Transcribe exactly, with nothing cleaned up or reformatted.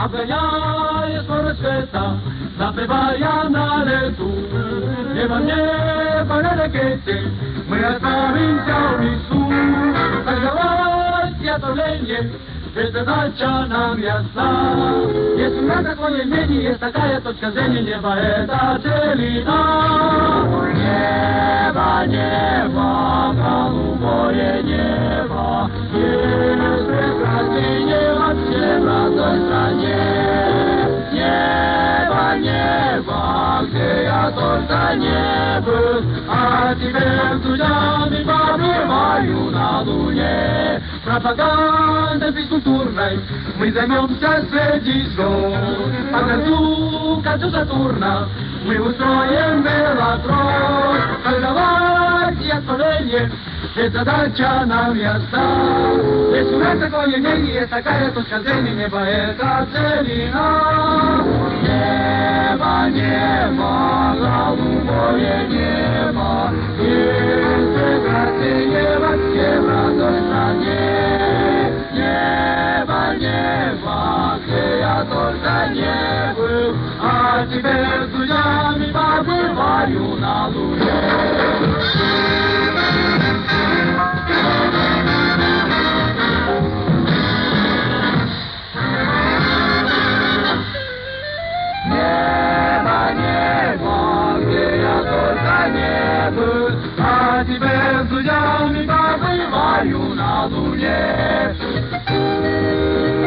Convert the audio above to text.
обгоняя скорость света, запрягая на лету. Небо, небо на ракете, мы отправимся в лесу. Создавать явление, ведь задача нам ясна. Есть у нас такое мнение, есть такая точка зрения, небо это целина. Небо, небо, голубое небо, есть прекраснее небо всем в родной стране. Небо, небо, где я только не был, а теперь друзьями побываю на луне. Пропагандой физкультурной мы займемся среди звезд. По концу, к концу Сатурна мы устроим велотрон. Создавать явление, ведь задача нам ясна. Есть у нас такое мнение, есть такая точка зрения, небо это целина. Небо, небо, голубое небо, есть прекраснее во всем родной стране. Небо, небо, где я только не был, а теперь с друзьями побываю на луне. Небо, небо, где я только не был, а теперь с друзьями побываю на луне.